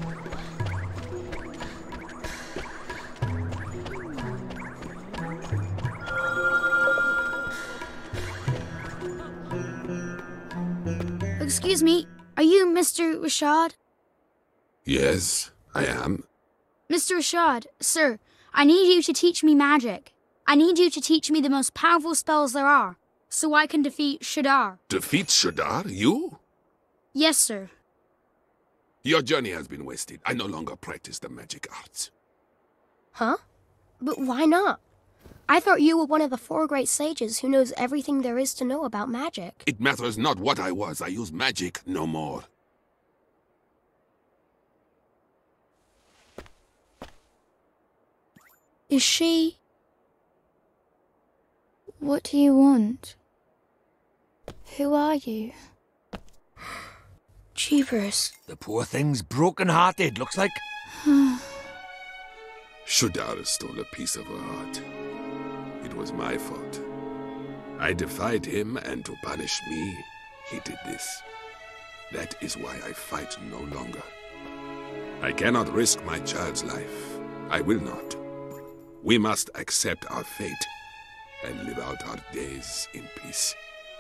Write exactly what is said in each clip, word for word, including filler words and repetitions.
Excuse me, are you Mister Rashad? Yes, I am. Mister Rashad, sir, I need you to teach me magic. I need you to teach me the most powerful spells there are, so I can defeat Shadar. Defeat Shadar? You? Yes, sir. Your journey has been wasted. I no longer practice the magic arts. Huh? But why not? I thought you were one of the four great sages who knows everything there is to know about magic. It matters not what I was. I use magic no more. Is she... What do you want? Who are you? Jeepers. The poor thing's broken-hearted, looks like. Shadar stole a piece of her heart. It was my fault. I defied him, and to punish me, he did this. That is why I fight no longer. I cannot risk my child's life. I will not. We must accept our fate and live out our days in peace.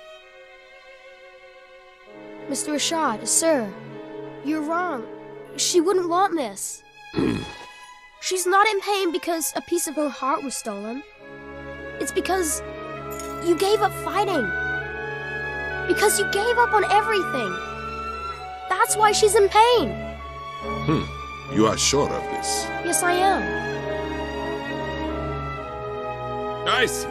Mister Rashad, sir, you're wrong. She wouldn't want this. She's not in pain because a piece of her heart was stolen. It's because you gave up fighting. Because you gave up on everything. That's why she's in pain. Hmm. You are sure of this? Yes, I am. I see.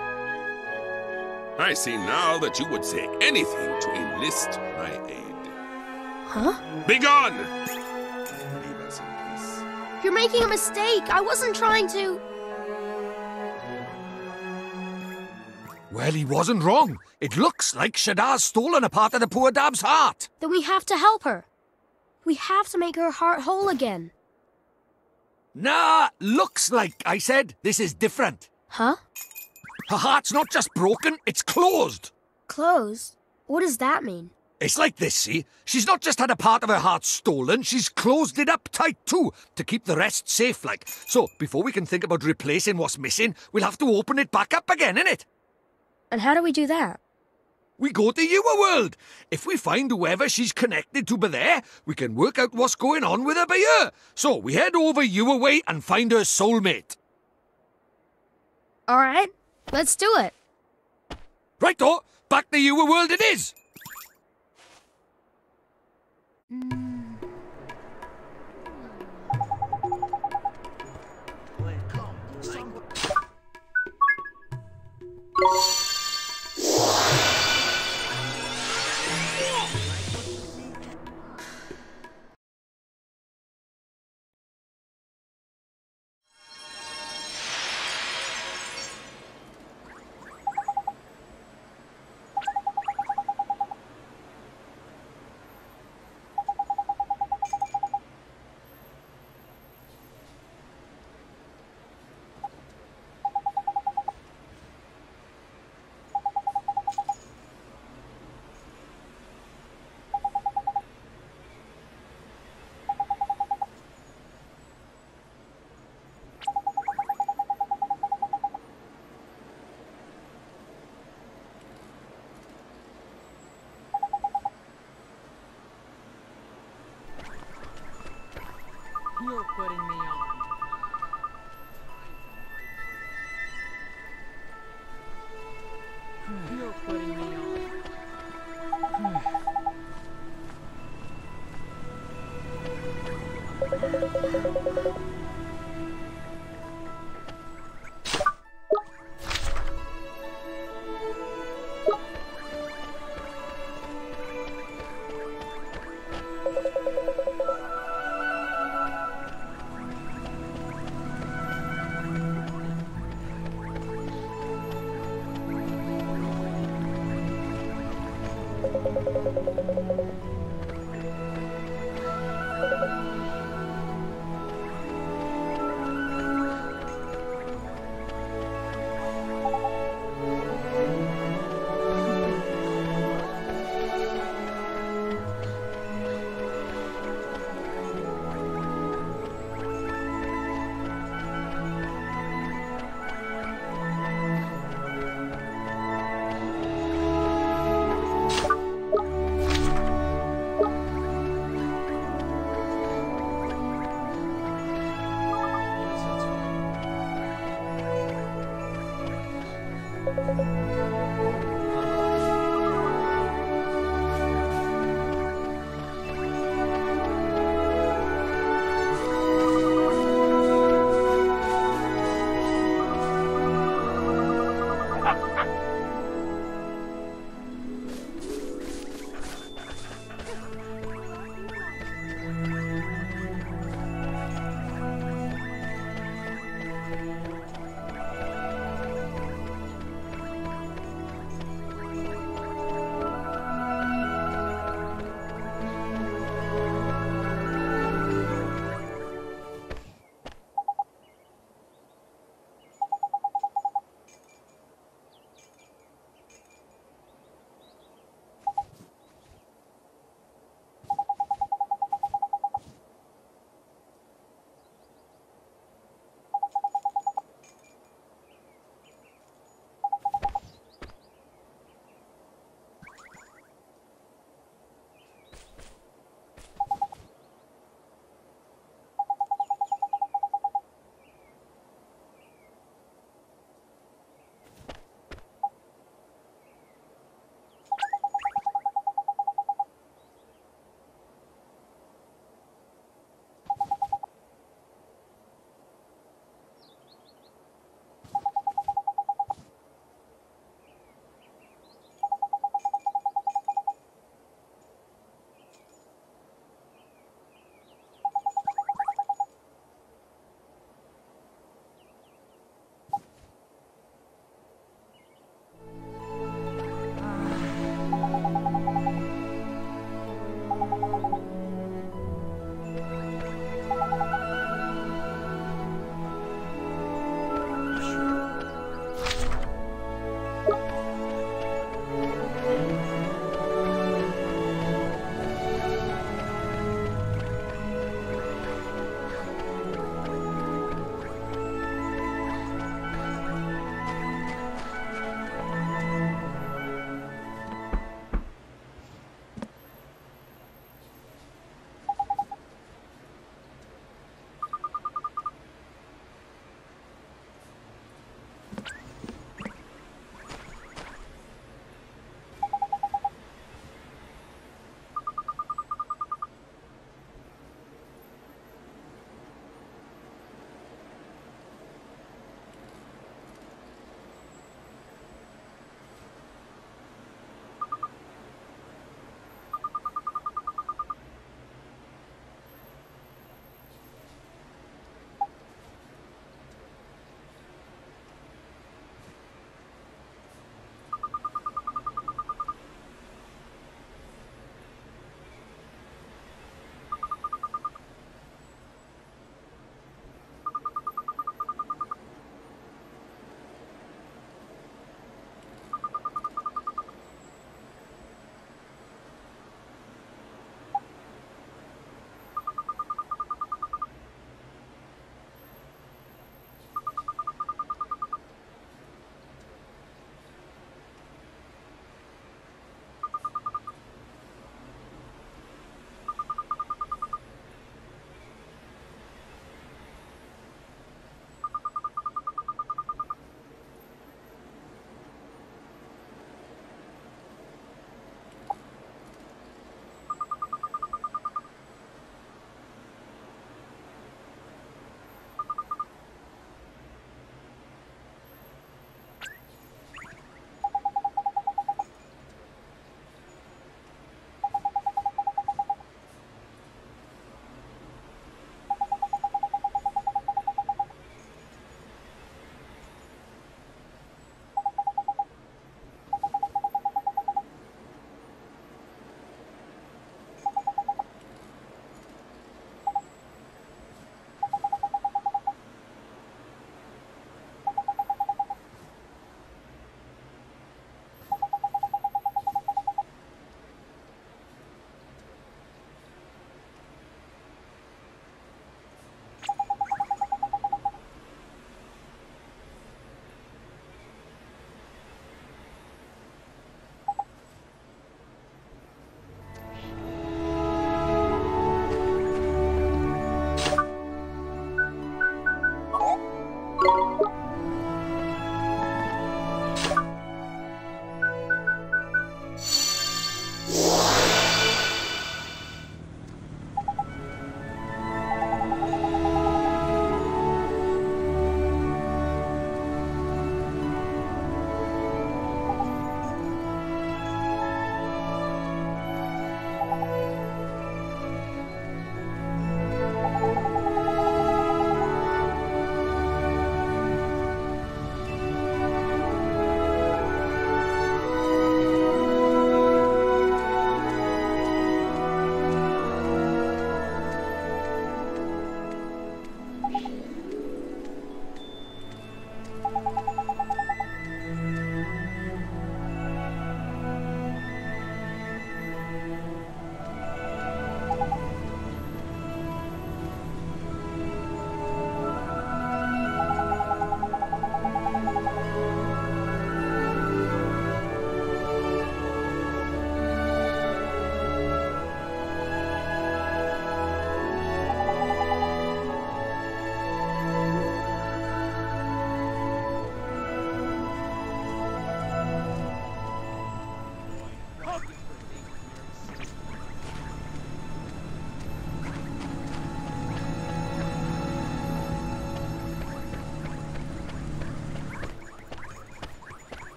I see now that you would say anything to enlist my aid. Huh? Begone! Leave us in peace. You're making a mistake. I wasn't trying to... Well, he wasn't wrong. It looks like Shadar's stolen a part of the poor dab's heart. Then we have to help her. We have to make her heart whole again. Nah, looks like, I said. This is different. Huh? Her heart's not just broken, it's closed. Closed? What does that mean? It's like this, see? She's not just had a part of her heart stolen, she's closed it up tight too, to keep the rest safe like. So, before we can think about replacing what's missing, we'll have to open it back up again, innit? And how do we do that? We go to your world. If we find whoever she's connected to by there, we can work out what's going on with her by here. So, we head over your way and find her soulmate. All right, let's do it. Right-o, back to your world it is. You're putting me on. You're putting me on.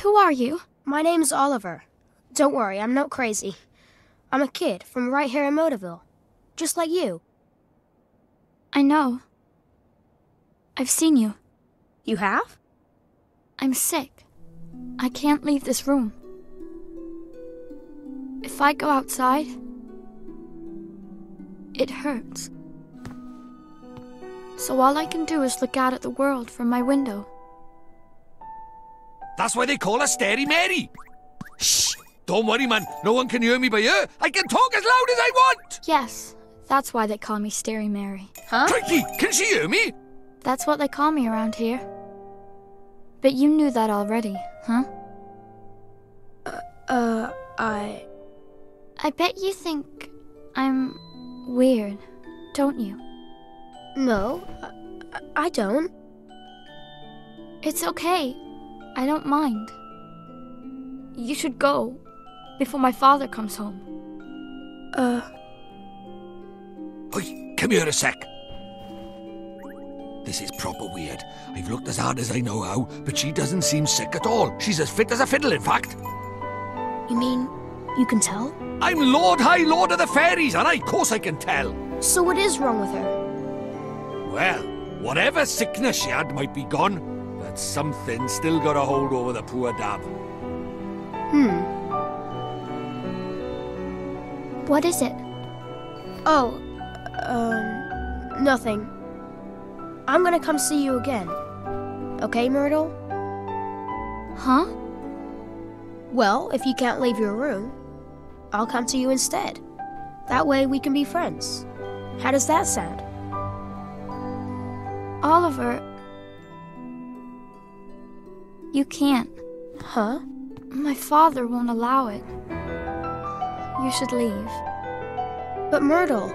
Who are you? My name's Oliver. Don't worry, I'm not crazy. I'm a kid from right here in Motorville. Just like you. I know. I've seen you. You have? I'm sick. I can't leave this room. If I go outside, it hurts. So all I can do is look out at the world from my window. That's why they call her Stary Mary. Shh! Don't worry, man. No one can hear me but you. I can talk as loud as I want. Yes, that's why they call me Stary Mary. Huh? Crikey, can she hear me? That's what they call me around here. But you knew that already, huh? Uh, I... I bet you think I'm weird, don't you? No, I, I don't. It's okay. I don't mind. You should go before my father comes home. Uh... Oi, come here a sec. This is proper weird. I've looked as hard as I know how, but she doesn't seem sick at all. She's as fit as a fiddle, in fact. You mean you can tell? I'm Lord High Lord of the Fairies, and I, of course I can tell. So what is wrong with her? Well, whatever sickness she had might be gone, but something still got a hold over the poor dab. Hmm. What is it? Oh, um, nothing. I'm gonna come see you again. Okay, Myrtle? Huh? Well, if you can't leave your room, I'll come to you instead. That way we can be friends. How does that sound? Oliver, you can't. Huh? My father won't allow it. You should leave. But Myrtle...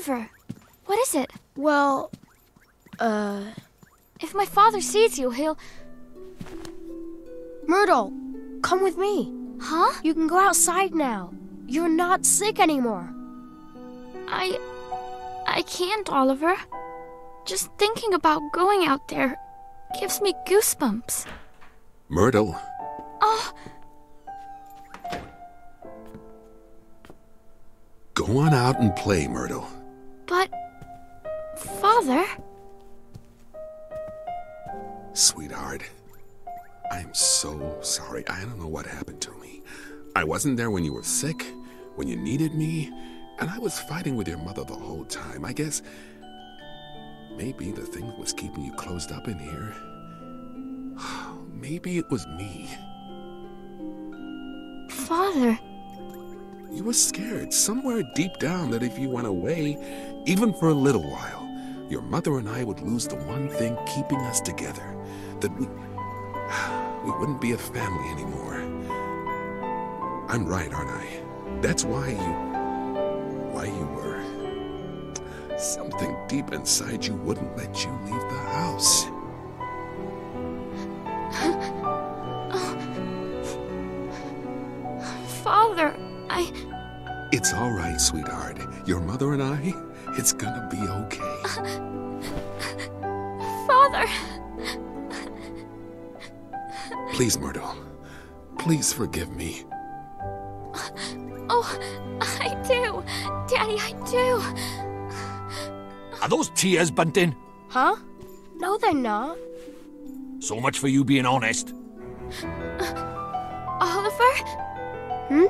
Oliver, what is it? Well, uh... if my father sees you, he'll... Myrtle, come with me. Huh? You can go outside now. You're not sick anymore. I... I can't, Oliver. Just thinking about going out there gives me goosebumps. Myrtle. Oh... Go on out and play, Myrtle. But... Father... Sweetheart, I'm so sorry. I don't know what happened to me. I wasn't there when you were sick, when you needed me, and I was fighting with your mother the whole time. I guess maybe the thing that was keeping you closed up in here, maybe it was me. Father... You were scared somewhere deep down that if you went away, even for a little while, your mother and I would lose the one thing keeping us together. That we... we wouldn't be a family anymore. I'm right, aren't I? That's why you... why you were... Something deep inside you wouldn't let you leave the house. Father, I... It's all right, sweetheart. Your mother and I, it's gonna be okay. Father... Please, Myrtle. Please forgive me. Oh, I do. Daddy, I do. Are those tears, Bunting? Huh? No, they're not. So much for you being honest. Oliver? Hmm?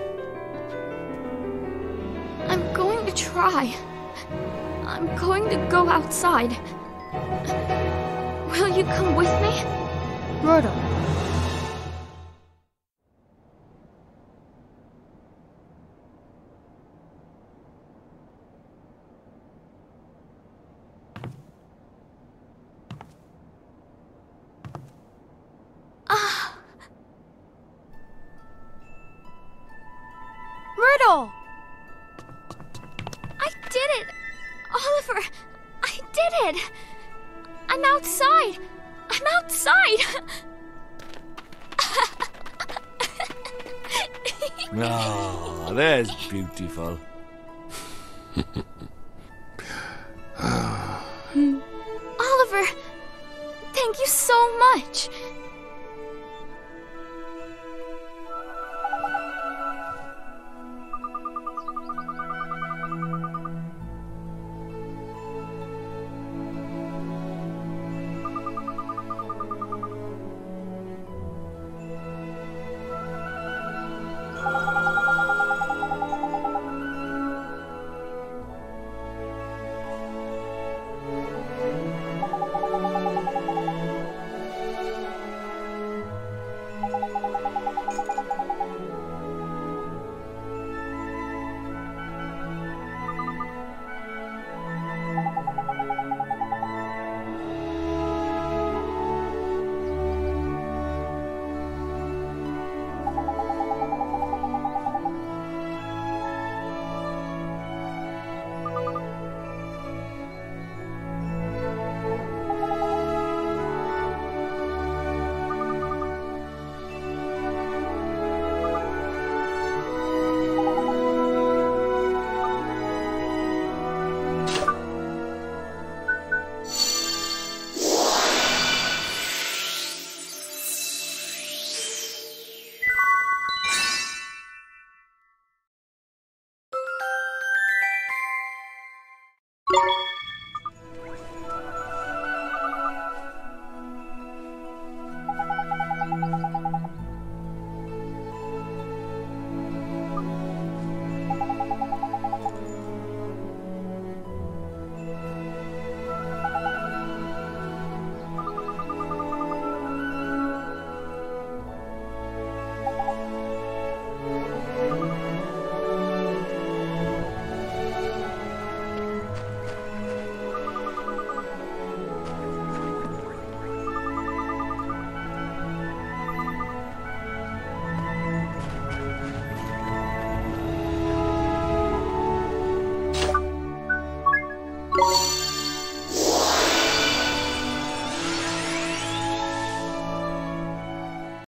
I'm going to try. I'm going to go outside. Will you come with me? Myrtle. Ah. Myrtle! I did it! Oliver, I did it! I'm outside! I'm outside! Oh, that's beautiful. Oliver, thank you so much.